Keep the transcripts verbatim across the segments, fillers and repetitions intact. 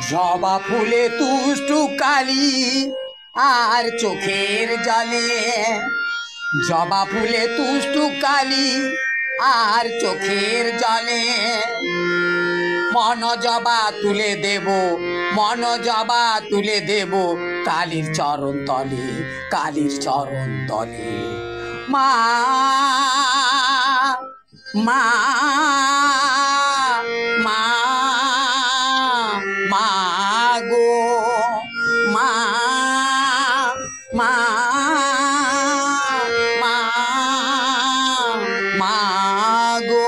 জবা ফুলে তুষ্টু কালি আর চোখের জলে, জবা ফুলে তুষ্টু কালি আর চোখের জলে, মন জবা তুলে দেব, মন জবা তুলে দেব কালীর চরণ তলে, কালীর চরণ তলে। মা মা মা মা গো মা মা মা মা গো।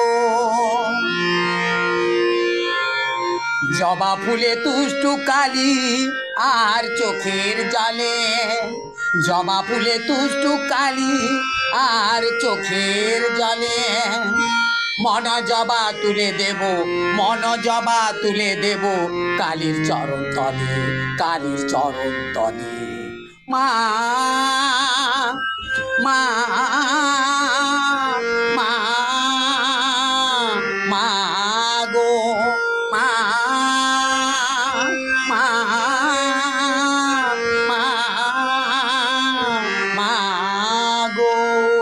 জবা ফুলে তুষ্টু কালি আর চোখের জলে, জবা ফুলে তুষ্টু কালি আর চোখের জলে, মন জবা তুলে দেব, মন জবা তুলে দেব কালীর চরণ তলে, কালীর চরণ তলে। মা মা মা মা গো মা মা মা মা গো।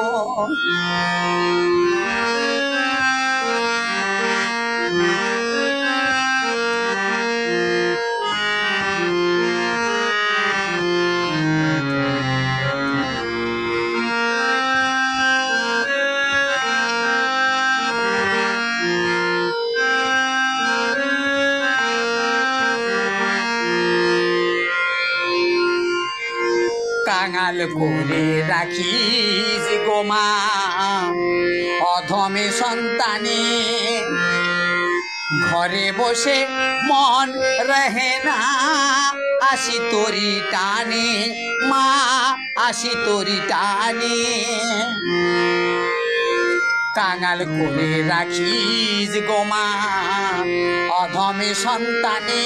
কাঙাল করে রাখিস গো মা অধমে সন্তানে, ঘরে বসে মন রহে না আসি তোরি টানে, মা আসি তোরি টানে। কাঙাল করে রাখিস গো মা অধমে সন্তানে,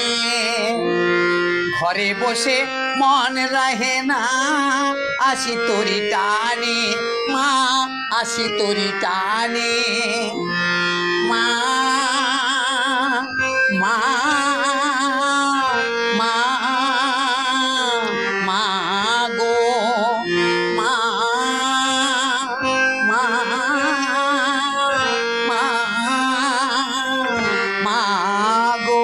ঘরে বসে মন রহে না আসি তোরি টানে, মা আসি তোরি টানে। মা মা মা মা গো মা মা মা মা গো।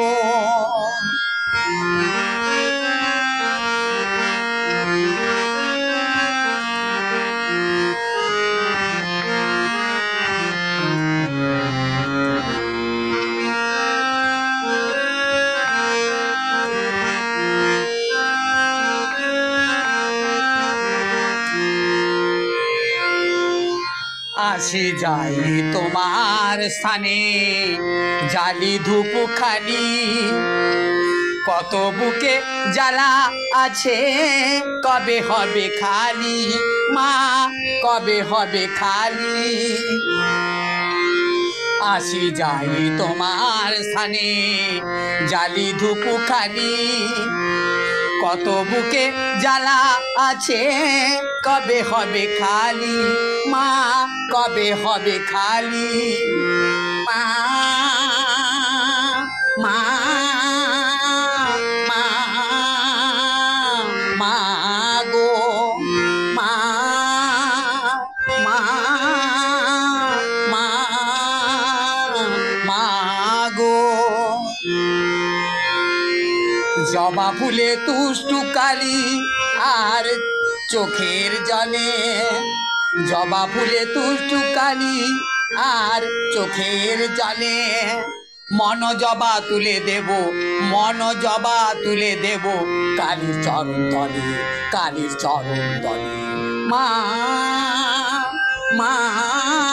আসি যাই তোমার স্থানে জালি ধূপ খালি, কত বুকে জ্বালা আছে কবে হবে খালি, মা কবে হবে খালি। আসি যাই তোমার স্থানে জালি ধূপ খালি, কত বুকে জ্বালা আছে কবে হবে খালি, মা কবে হবে খালি। মা মা মা মা গো মা মা মা মা গো। জবা ফুলে তুষ্টু কালি আর চোখের জলে, জবা ফুলে তুষ্টু কালি আর চোখের জলে, মন জবা তুলে দেব, মন জবা তুলে দেব কালীর চরণ তলে, কালীর চরণ তলে। মা মা